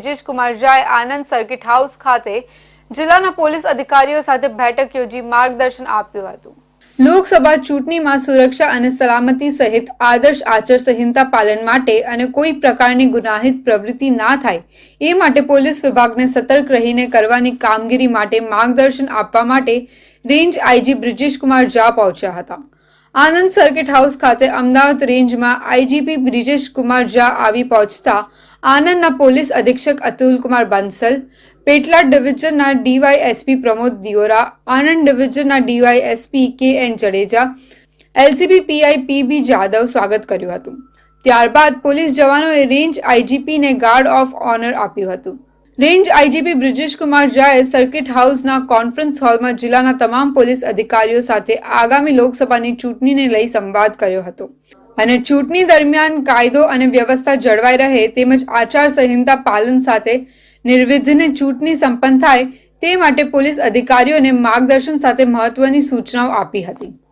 બ્રિજેશ કુમાર ઝાએ આનંદ circuit house ખાતે જિલ્લાના પોલીસ અધિકારીઓ સાથે બેઠક યોજી માર્ગદર્શન આપ્યું હતું। લોકસભા ચૂંટણીમાં સુરક્ષા અને સલામતી સહિત આદર્શ આચાર સંહિતા પાલન માટે અને કોઈ પ્રકારની ગુનાહિત પ્રવૃત્તિ ના થાય એ માટે પોલીસ વિભાગને સતર્ક રહીને કરવાની કામગીરી માટે માર્ગદર્શન આપવા માટે રેન્જ આઈજી બ્રિજેશ કુમાર ઝા પહોંચ્યા હતા। આનંદ સર્કિટ હાઉસ ખાતે અમદાવાદ રેન્જમાં આઈજીપી બ્રિજેશ કુમાર ઝા આવી પહોંચતા આનંદના પોલીસ અધિક્ષક અતુલ કુમાર બંસલ, પેટલાદ ડિવિઝનના ડીવાયએસપી પ્રમોદ દિયોરા, આનંદ ડિવિઝનના DYSP K N. Jadeja, LCB PI P B. Jadav સ્વાગત કર્યું હતું। ત્યારબાદ પોલીસ જવાનોએ રેન્જ આઈજીપીને ગાર્ડ ઓફ ઓનર આપ્યું હતું। રેન્જ આઈજીપી બ્રિજેશ કુમાર ઝાએ સર્કિટ હાઉસના કોન્ફરન્સ હોલમાં જિલ્લાના તમામ પોલીસ અધિકારીઓ સાથે આગામી લોકસભાની ચૂંટણીને લઈ સંવાદ કર્યો હતો અને ચૂંટણી દરમિયાન કાયદો અને વ્યવસ્થા જળવાઈ રહે તેમજ આચાર સંહિતા પાલન સાથે નિર્વિઘ્ને ચૂંટણી સંપન્ન થાય તે માટે પોલીસ અધિકારીઓને માર્ગદર્શન સાથે મહત્વની સૂચનાઓ આપી હતી।